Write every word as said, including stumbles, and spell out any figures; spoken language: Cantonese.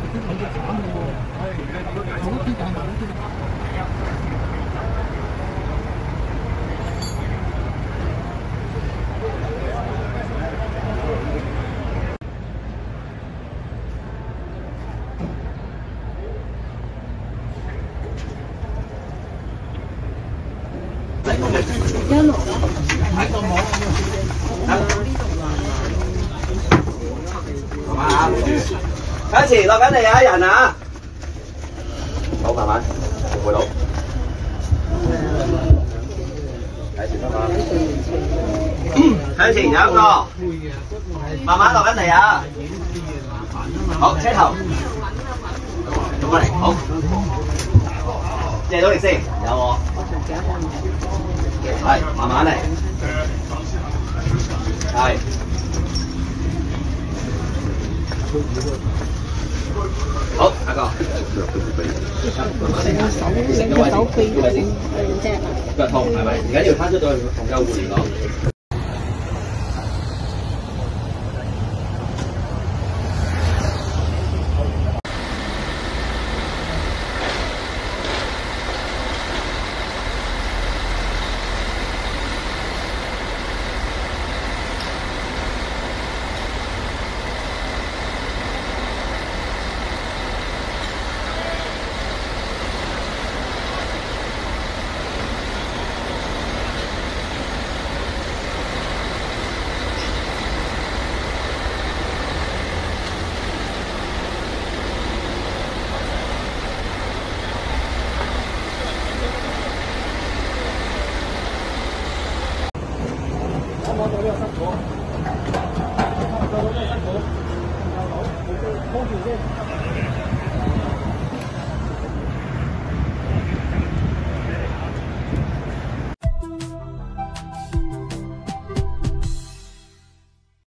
一路啦。 係。慢慢啊，睇前落緊嚟啊，人啊！好，慢慢，回到。睇前啊！睇前有一個，慢慢落緊嚟啊！好，車頭。咁過嚟，好。借到力先，有我。係，慢慢嚟。係。好，下個。 成個手，成個手臂都兩隻啊！ 腳痛係咪？唔緊要，攤出到去同救護員講。攞到呢個辛苦，攞到呢個辛苦，拖住先。